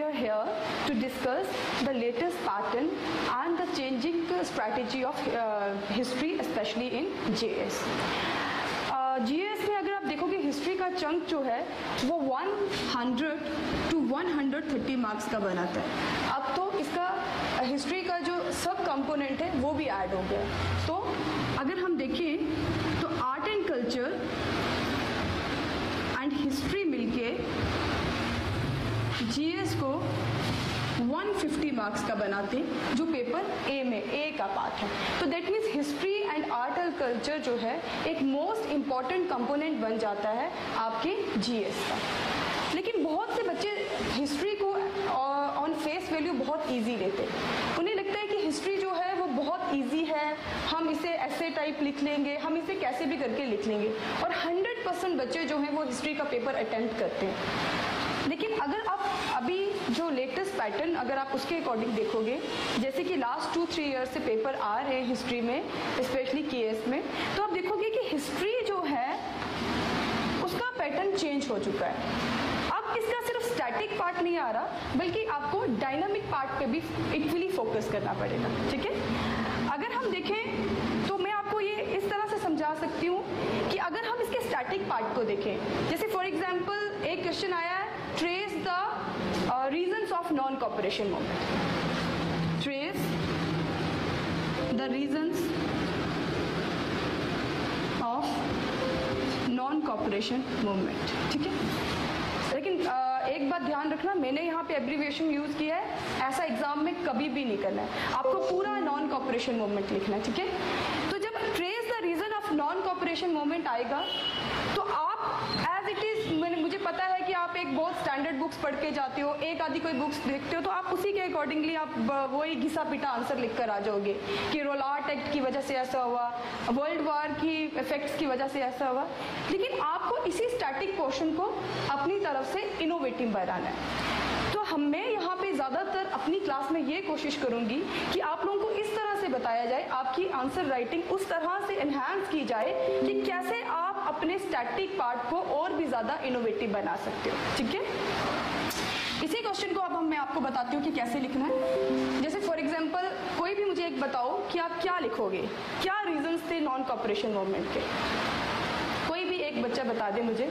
we are here to discuss the latest pattern and the changing strategy of history, especially in GS. GS में अगर आप देखोगे history का chunk जो है वो 100 to 130 मार्क्स का बनाता है. अब तो इसका हिस्ट्री का जो सब कंपोनेंट है वो भी ऐड हो गया. तो अगर हम देखें तो art and culture and history मिलके जीएस को 150 मार्क्स का बनाते हैं, जो पेपर ए में ए का पार्ट है. तो that means history and art and culture जो है एक मोस्ट इम्पॉर्टेंट कंपोनेंट बन जाता है आपके जीएस का. लेकिन बहुत से बच्चे हिस्ट्री को ऑन फेस वैल्यू बहुत इजी लेते हैं. उन्हें लगता है कि हिस्ट्री जो है वो बहुत इजी है, हम इसे ऐसे टाइप लिख लेंगे, हम इसे कैसे भी करके लिख लेंगे. और 100% बच्चे जो हैं वो हिस्ट्री का पेपर अटेम्प्ट करते हैं. लेकिन अगर आप अभी जो लेटेस्ट पैटर्न अगर आप उसके अकॉर्डिंग देखोगे, जैसे कि लास्ट 2-3 ईयर से पेपर आ रहे हैं हिस्ट्री में, स्पेशली केएस में, तो आप देखोगे कि हिस्ट्री जो है उसका पैटर्न चेंज हो चुका है. अब इसका सिर्फ स्टैटिक पार्ट नहीं आ रहा, बल्कि आपको डायनामिक पार्ट पे भी इक्वली फोकस करना पड़ेगा. ठीक है, अगर हम देखें तो मैं आपको ये इस तरह से समझा सकती हूँ कि अगर हम इसके स्टैटिक पार्ट को देखें, जैसे फॉर एग्जाम्पल एक क्वेश्चन आया है, trace the reasons of non cooperation movement. Trace the reasons of non cooperation movement. ठीक है, लेकिन एक बात ध्यान रखना, मैंने यहाँ पे एब्रीविएशन यूज किया है, ऐसा एग्जाम में कभी भी नहीं करना है. आपको पूरा नॉन कॉपरेशन मूवमेंट लिखना है. ठीक है, तो जब trace the reason of non cooperation movement आएगा तो आप एज इट इज, मुझे पता है कि आप एक बहुत स्टैंडर्ड बुक्स पढ़ के जाते हो, एक आधी कोई बुक्स देखते हो, तो आप उसी के अकॉर्डिंगली आप वही घिसा पिटा आंसर लिख कर आ जाओगे कि रोलाट एक्ट की वजह से ऐसा हुआ, वर्ल्ड वॉर की इफेक्ट्स की वजह से ऐसा हुआ. लेकिन आपको इसी स्टैटिक पोर्शन को अपनी तरफ से इनोवेटिव बनाना है. तो मैं यहाँ पे ज़्यादातर अपनी क्लास में ये कोशिश करूँगी कि आप लोगों को इस तरह से बताया जाए, आपकी आंसर राइटिंग उस तरह से एनहांस की जाए कि कैसे आप अपने स्टैटिक पार्ट को और भी ज़्यादा इनोवेटिव बना सकते हो. ठीक है, इसी क्वेश्चन को अब मैं आपको बताती हूँ कि कैसे लिखना है. जैसे फॉर एग्जाम्पल कोई भी मुझे एक बताओ कि आप क्या लिखोगे, क्या रीजंस थे नॉन कॉपरेशन मूवमेंट के. कोई भी एक बच्चा बता दे मुझे.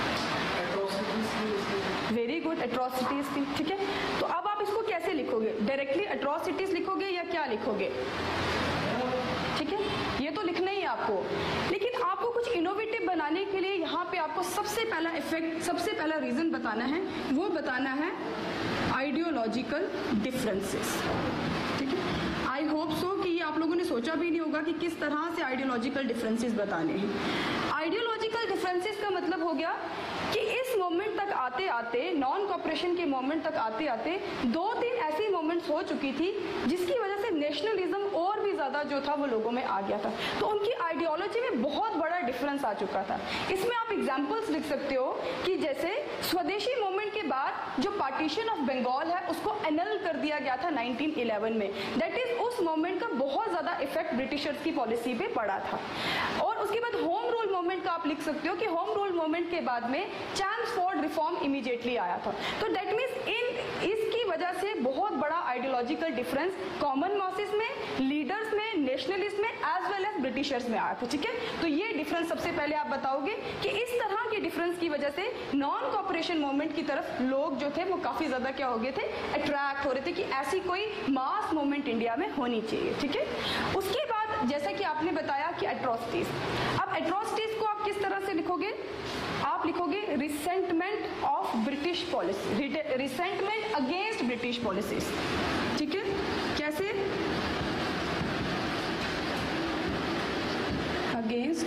वेरी गुड, एट्रोसिटीज थी. ठीक है, तो अब आप इसको कैसे लिखोगे, डायरेक्टली एट्रोसिटीज लिखोगे या क्या लिखोगे. ठीक है, ये तो लिखना ही है आपको. लेकिन आपको कुछ इनोवेटिव बनाने के लिए यहाँ पे आपको सबसे पहला इफेक्ट, सबसे पहला रीजन बताना है. वो बताना है आइडियोलॉजिकल डिफरेंसेस. ठीक है, आई होप सो कि ये आप लोगों ने सोचा भी नहीं होगा कि किस तरह से आइडियोलॉजिकल डिफरेंसेस बताने हैं. आइडियोलॉजिकल डिफरेंसेस का मतलब हो गया कि इस मोमेंट तक आते आते, नॉन कॉपरेशन के मोमेंट तक आते आते 2-3 ऐसी मोमेंट्स हो चुकी थी जिसकी वजह से नेशनलिज्म और भी ज्यादा जो था वो लोगों में आ गया था. तो उनकी आइडियोलॉजी में बहुत बड़ा डिफरेंस आ चुका था. इसमें आप एग्जांपल्स लिख सकते हो कि जैसे स्वदेशी मूवमेंट के बाद जो पार्टीशन ऑफ बंगाल है उसको एनल कर दिया गया था 1911 में. दैट इज उस मूवमेंट का बहुत ज्यादा इफेक्ट ब्रिटिशर्स की पॉलिसी पे पड़ा था. और उसके बाद होम रूल मूवमेंट का आप लिख सकते हो कि होम रूल मूवमेंट के बाद में चैम्सफोर्ड रिफॉर्म इमीडिएटली आया था. तो दैट मीन्स इसकी वजह से बहुत बड़ा आइडियोलॉजिकल डिफरेंस कॉमन मासेस में, लीडर्स में, नेशनलिस्ट में एज वेल एज ब्रिटिशर्स में आया था. ठीक है, तो ये डिफरेंस सबसे पहले आप बताओगे कि इस तरह के डिफरेंस की वजह से नॉन कॉपरेशन मूवमेंट की तरफ लोग जो थे वो काफी ज्यादा क्या हो गए थे, अट्रैक्ट हो रहे थे कि ऐसी कोई मास मूवमेंट इंडिया में होनी चाहिए. ठीक है, उसके बाद जैसा कि आपने बताया कि एट्रोसिटीज. अब एट्रोसिटीज को आप किस तरह से लिखोगे, आप लिखोगे resentment of British policy, resentment against British policies. ठीक है, कैसे, अगेंस्ट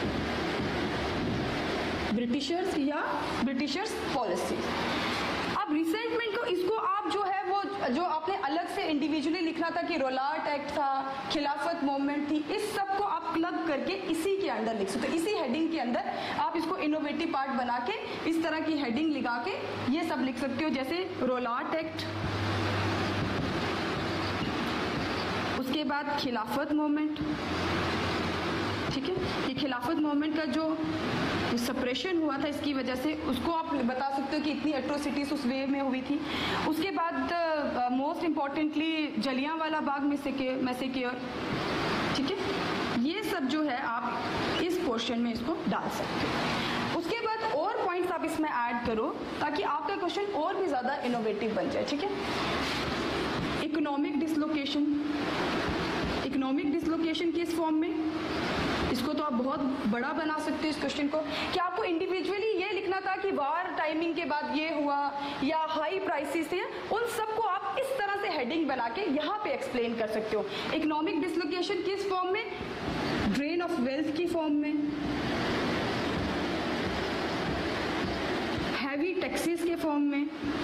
ब्रिटिशर्स या ब्रिटिशर्स पॉलिसी. अब रिसेंटमेंट को, इसको आप जो है वो जो आपने अलग से इंडिविजुअली लिखना था कि रोलाट एक्ट था, खिलाफत मूवमेंट थी, इस सब को आप क्लब करके इसी के अंदर लिख सकते हो. इसी हेडिंग के अंदर आप इसको इनोवेटिव पार्ट बना के इस तरह की हेडिंग लगा के ये सब लिख सकते हो. जैसे रोलाट एक्ट, उसके बाद खिलाफत मूवमेंट. ठीक है, ये खिलाफत मूवमेंट का जो सप्रेशन हुआ था, इसकी वजह से उसको आप बता सकते हो कि इतनी एट्रोसिटीज उस वे में हुई थी। उसके बाद most importantly Jallianwala Bagh massacre, ठीक है, ये सब जो है आप इस पोर्शन में इसको डाल सकते हो। उसके बाद और पॉइंट्स आप इसमें ऐड करो ताकि आपका क्वेश्चन और भी ज़्यादा इनोवेटिव बन जाए, ठीक है। इकोनॉमिक डिसलोकेशन किस फॉर्म में, इसको तो आप बहुत बड़ा बना सकते हो इस क्वेश्चन को, कि आपको इंडिविजुअली ये लिखना था कि वार टाइमिंग के बाद ये हुआ या हाई प्राइसेस है, उन सबको आप इस तरह से हेडिंग बना के यहाँ पे एक्सप्लेन कर सकते हो। इकोनॉमिक डिसलोकेशन किस फॉर्म में, ड्रेन ऑफ वेल्थ की फॉर्म में, हैवी टैक्सेस के फॉर्म में,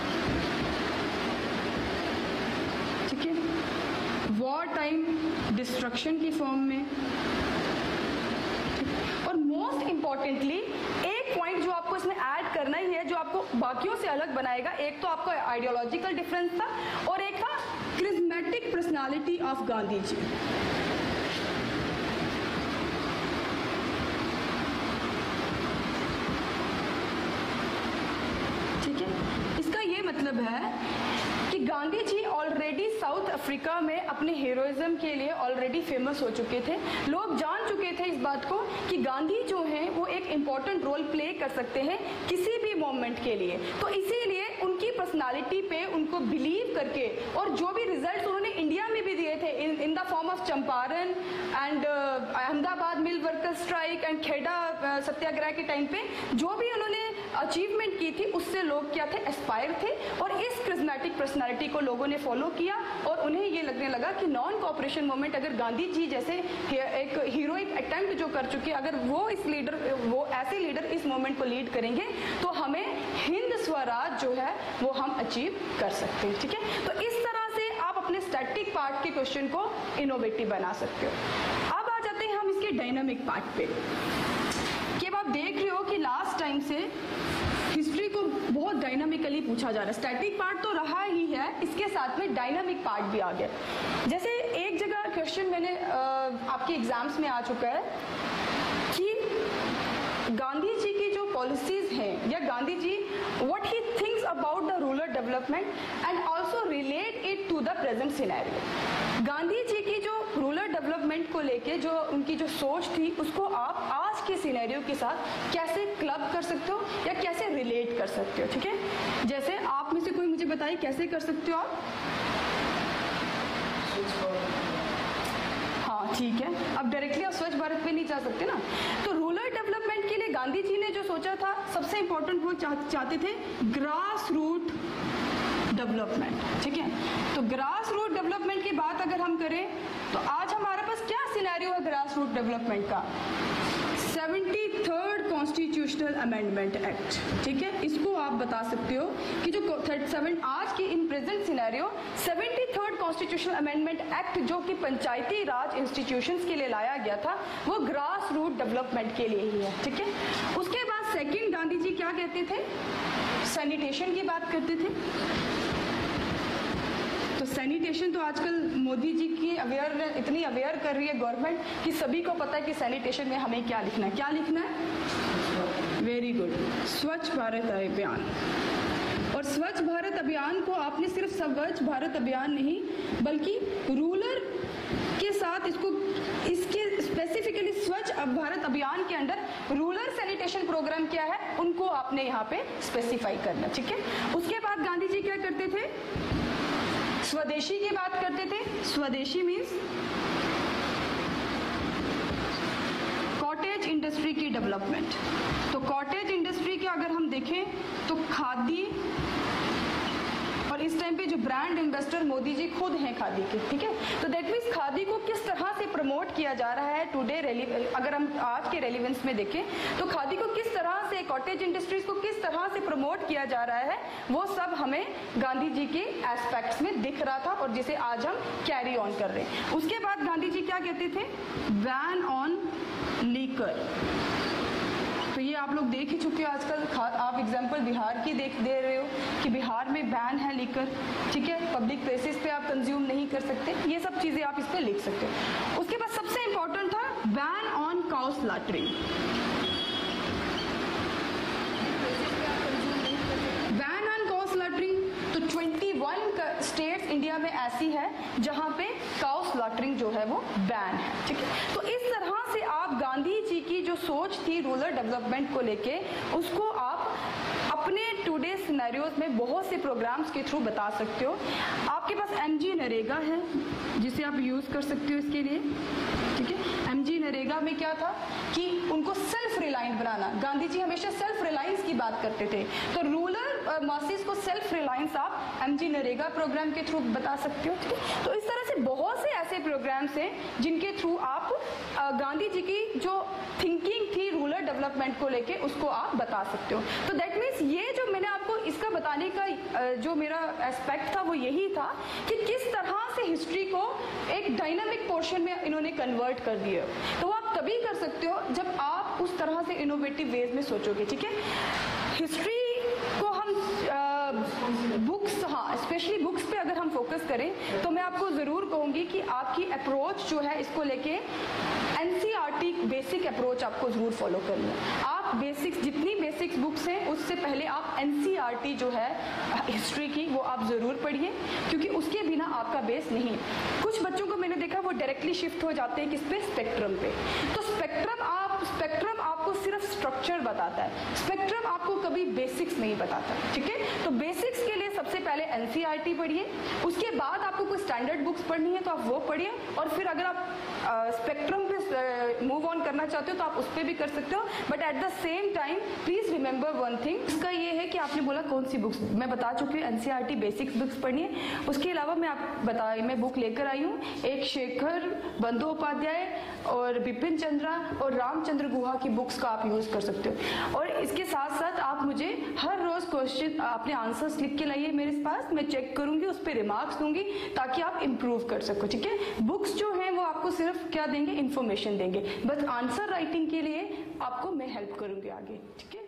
ठीक है, वॉर टाइम डिस्ट्रक्शन की फॉर्म में, और मोस्ट इंपॉर्टेंटली एक पॉइंट जो आपको इसमें ऐड करना ही है, जो आपको बाकियों से अलग बनाएगा, एक तो आपका आइडियोलॉजिकल डिफरेंस था और एक था charismatic personality of Gandhi ji. ठीक है, इसका ये मतलब है कि Gandhi ji already South Africa में अपने हीरोइज्म के लिए ऑलरेडी फेमस हो चुके थे। लोग जान चुके थे इस बात को कि गांधी जो हैं वो एक इम्पॉर्टेंट रोल प्ले कर सकते हैं किसी भी मोमेंट के लिए। तो इसीलिए उनकी पर्सनालिटी पे उनको बिलीव करके, और जो भी रिजल्ट उन्होंने इंडिया में भी दिए थे in the form of Champaran and Ahmedabad mill worker strike and Kheda Satyagraha के टाइम पे जो भी उन्होंने अचीवमेंट की थी, उससे लोग क्या थे, एस्पायर थे। और इस क्रिज्मेटिक पर्सनालिटी को लोगों ने फॉलो किया और उन्हें ये लगने लगा कि नॉन कोऑपरेशन मूवमेंट, अगर गांधी जी जैसे एक हीरोइक अटेम्प्ट जो कर चुके, अगर वो ऐसे लीडर इस मूवमेंट को लीड करेंगे तो हमें हिंद स्वराज जो है वो हम अचीव कर सकते हैं। ठीक है, तो इस तरह से आप अपने स्टैटिक पार्ट के क्वेश्चन को इनोवेटिव बना सकते हो। अब आ जाते हैं हम इसके डायनामिक पार्ट पे, कि अब आप देख रहे हो कि लास्ट टाइम से हिस्ट्री को बहुत डायनामिकली पूछा जा रहा है। स्टैटिक पार्ट तो रहा ही है, इसके साथ में डायनामिक पार्ट भी आ गया। जैसे एक जगह क्वेश्चन मैंने आपके एग्जाम्स में आ चुका है कि गांधी जी की जो पॉलिसीज हैं, या Gandhi ji what he thinks about the rural development and also relate it to the present scenario. Gandhi ji की जो रूरल डेवलपमेंट को लेके जो उनकी जो सोच थी, उसको आप आज के सिनेरियो के साथ कैसे क्लब कर सकते हो या कैसे रिलेट कर सकते हो। ठीक है, जैसे आप में से कोई मुझे बताइए कैसे कर सकते हो आप। हाँ ठीक है, अब डायरेक्टली आप स्वच्छ भारत पे नहीं जा सकते ना। तो रूरल डेवलपमेंट के लिए गांधी जी ने जो सोचा था, सबसे इंपॉर्टेंट वो चाहते थे ग्रास रूट डेवलपमेंट। ठीक है, तो ग्रास रूट डेवलपमेंट की बात अगर हम करें तो आज हमारे पास क्या सिनेरियो है ग्रास रूट डेवलपमेंट का, 73rd कॉन्स्टिट्यूशनल अमेंडमेंट एक्ट। ठीक है, इसको आप बता सकते हो कि जो आज की in present scenario 73rd constitutional amendment act जो कि पंचायती राज इंस्टीट्यूशंस के लिए लाया गया था, वो ग्रास रूट डेवलपमेंट के लिए ही है। ठीक है, उसके बाद सेकंड गांधी जी क्या कहते थे, सैनिटेशन की बात करते थे। तो सैनिटेशन तो आजकल मोदी जी की इतनी अवेयर कर रही है गवर्नमेंट कि सभी को पता है कि सैनिटेशन में हमें क्या लिखना है। क्या लिखना है, वेरी गुड, स्वच्छ भारत अभियान। और स्वच्छ भारत अभियान को आपने सिर्फ स्वच्छ भारत अभियान नहीं बल्कि रूरल के साथ इसके स्पेसिफिकली स्वच्छ भारत अभियान के अंदर रूरल सैनिटेशन प्रोग्राम क्या है उनको आपने यहाँ पे स्पेसिफाई करना। ठीक है, उसके बाद गांधी जी क्या करते थे, स्वदेशी की बात करते थे। स्वदेशी मीन्स कॉटेज इंडस्ट्री की डेवलपमेंट। तो कॉटेज इंडस्ट्री के अगर हम देखें तो खादी, और इस टाइम पे जो ब्रांड एम्बेसडर मोदी जी खुद हैं खादी के। ठीक है, तो दैट मीन्स खादी को किस तरह से प्रमोट किया जा रहा है टुडे, अगर हम आज के रेलिवेंस में देखें तो खादी को किस तरह से, कॉटेज इंडस्ट्रीज को किस तरह से प्रमोट किया जा रहा है, वो सब हमें गांधी जी के एस्पेक्ट्स में दिख रहा था और जिसे आज हम कैरी ऑन कर रहे हैं। उसके बाद गांधी जी क्या कहते थे, बैन ऑन लीकर। तो ये आप लोग देख ही चुके हो आजकल, आप एग्जांपल बिहार की दे रहे हो कि बिहार में बैन है लीकर। ठीक है, पब्लिक प्लेसेस पे आप कंज्यूम नहीं कर सकते, ये सब चीजें आप इस पे लिख सकते हो। उसके बाद सबसे इंपॉर्टेंट था ban on cow slaughtering. India में ऐसी है जहां पे काउ स्लॉटरिंग जो है वो बैन है, ठीक है। तो इस तरह से आप गांधी जी की जो सोच थी रूरल डेवलपमेंट को लेके, उसको आप अपने टुडे सिनेरियोज में बहुत से प्रोग्राम्स के थ्रू बता सकते हो। आपके पास एमजी नरेगा है जिसे आप यूज कर सकते हो इसके लिए, ठीक है। एमजी नरेगा में क्या था कि उनको सेल्फ रिलायंट बनाना, गांधी जी हमेशा सेल्फ रिलायंस की बात करते थे, तो रूरल मासेस को सेल्फ रिलायंस आप एमजी नरेगा प्रोग्राम के थ्रू बता सकते हो, ठीक है। तो इस तरह से बहुत से ऐसे प्रोग्राम्स हैं जिनके थ्रू आप गांधी जी की जो थिंकिंग थी रूरल डेवलपमेंट को लेके उसको आप बता सकते हो। तो दैट मीन्स ये जो मैंने आपको इसका बताने का जो मेरा एस्पेक्ट था वो यही था कि किस तरह से हिस्ट्री को एक डायनामिक पोर्शन में इन्होंने कन्वर्ट कर दिया। तो वो आप तभी कर सकते हो जब आप उस तरह से इनोवेटिव वेज में सोचोगे, ठीक है। हिस्ट्री को हम बुक्स, हाँ स्पेशली बुक्स पे अगर हम फोकस करें तो मैं आपको जरूर कहूंगी कि आपकी अप्रोच जो है इसको लेके एनसीईआरटी बेसिक अप्रोच आपको जरूर फॉलो करनी है। आप बेसिक्स, जितनी बेसिक्स बुक्स हैं उससे पहले आप एनसीईआरटी जो है हिस्ट्री की वो आप जरूर पढ़िए, क्योंकि उसके बिना आपका बेस नहीं। कुछ बच्चों को मैंने देखा वो डायरेक्टली शिफ्ट हो जाते हैं किस पे, स्पेक्ट्रम पे। तो स्पेक्ट्रम आपको सिर्फ स्ट्रक्चर बताता है, स्पेक्ट्रम आपको कभी बेसिक्स नहीं बताता, ठीक है। तो बेसिक्स के लिए सबसे पहले एनसीईआरटी पढ़िए, उसके बाद आपको कोई स्टैंडर्ड बुक्स पढ़नी है तो आप वो पढ़िए, और फिर अगर आप स्पेक्ट्रम पे मूव ऑन करना चाहते हो तो आप उस पर भी कर सकते हो। But at the same time please remember one thing, इसका ये है कि आपने बोला कौन सी बुक्स, मैं बता चुकी हूँ एनसीईआरटी बेसिक्स बुक्स पढ़िए। उसके अलावा मैं बुक लेकर आई हूँ, एक शेखर बंदोपाध्याय और बिपिन चंद्रा और रामचंद्र गुहा की बुक्स का आप यूज कर सकते हो। और इसके साथ साथ आप मुझे हर रोज क्वेश्चन अपने आंसर्स लिख के लाइए मेरे पास, मैं चेक करूंगी, उस पर रिमार्क्स दूंगी ताकि आप इम्प्रूव कर सको, ठीक है। बुक्स जो है वो आपको सिर्फ क्या देंगे, इन्फॉर्मेशन देंगे, बस आंसर राइटिंग के लिए आपको मैं हेल्प करूंगी आगे, ठीक है।